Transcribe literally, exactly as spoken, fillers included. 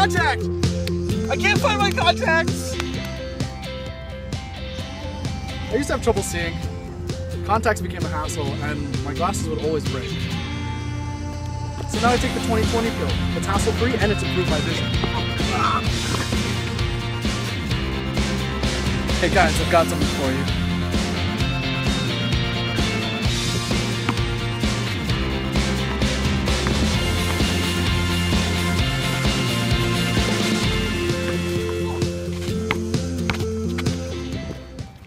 contact! I can't find my contacts! I used to have trouble seeing. Contacts became a hassle, and my glasses would always break. So now I take the twenty twenty pill. It's hassle-free and it's improved my vision. Hey guys, I've got something for you.